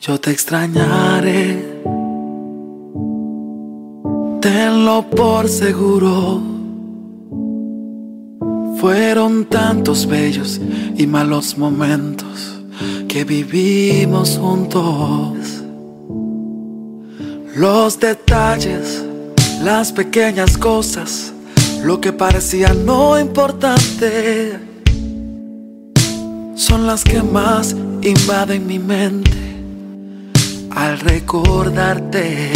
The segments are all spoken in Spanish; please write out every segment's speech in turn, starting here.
Yo te extrañaré, tenlo por seguro. Fueron tantos bellos y malos momentos que vivimos juntos. Los detalles, las pequeñas cosas, lo que parecía no importante, son las que más invaden mi mente al recordarte.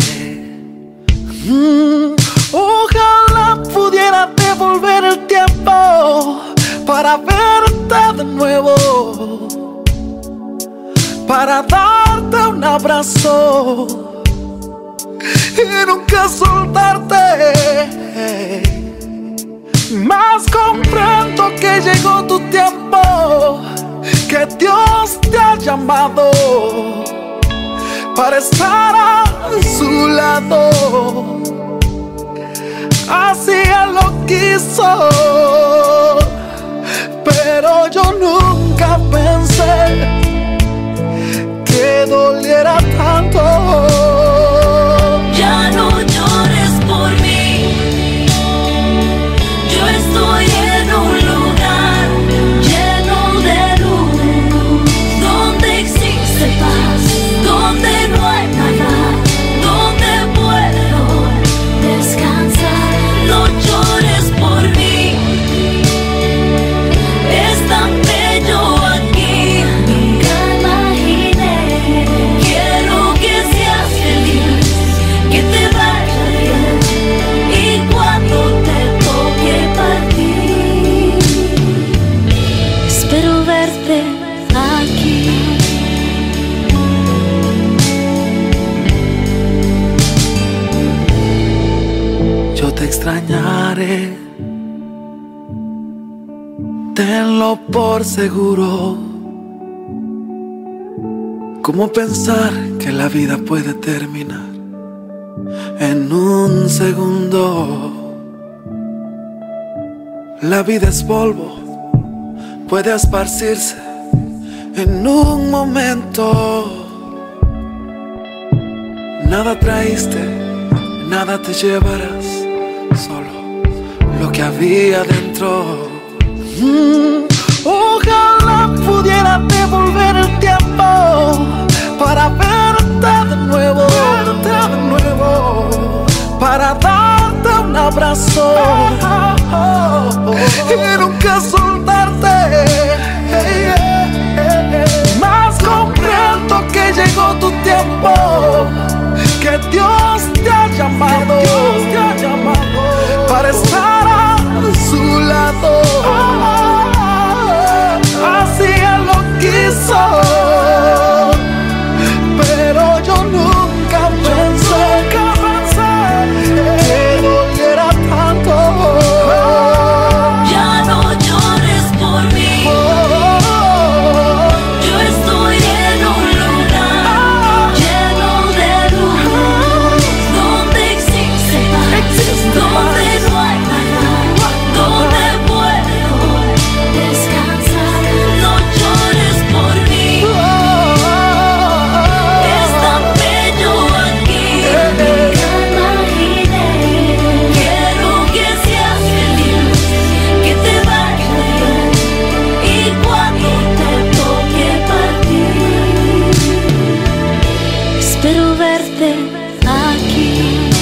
Ojalá pudiera devolver el tiempo para verte de nuevo, para darte un abrazo y nunca soltarte. Mas comprendo que llegó tu tiempo, que Dios te ha llamado para estar a su lado. Así Él lo quiso, pero yo nunca pensé que doliera tanto. Ya no llores por mí, yo estoy en un lugar lleno de luz, donde existe paz, donde no hay nada, donde puedo descansar. No llores por mí, es tan bello aquí, nunca imaginé. Quiero que seas feliz, que te vaya bien, y cuando te toque partir, espero verte aquí. Yo te extrañaré, tenlo por seguro. ¿Cómo pensar que la vida puede terminar en un segundo? La vida es polvo, puede esparcirse en un momento. Nada traíste, nada te llevarás, solo lo que había dentro. Ojalá pudiera devolver el tiempo para verte de nuevo, para darte un abrazo y nunca soltarte. Mas comprendo que llegó tu tiempo, que Dios te ha llamado para estar a su lado. Así Él lo quiso, pero yo nunca pensé que doliera tanto. Ya no llores por mí, yo estoy en un lugar lleno de luz, donde existe paz, donde no hay nada, donde puedo descansar. No llores por mí, es tan bello aquí, nunca imaginé. Quiero que seas feliz, que te vaya bien, y cuando te toque partir, espero verte aquí.